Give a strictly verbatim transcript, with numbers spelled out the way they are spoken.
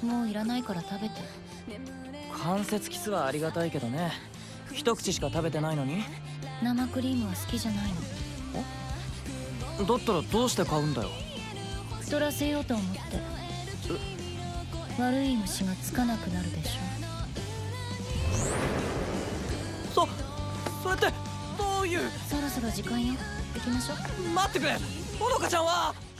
もういらないから食べて。 関節キスはありがたいけどね。一口しか食べてないのに。 生クリームは好きじゃないの。 だったらどうして買うんだよ。 太らせようと思って。悪い虫がつかなくなるでしょ。そそれってどういう。 そろそろ時間よ。行きましょう。 待ってくれ。ほのかちゃんは。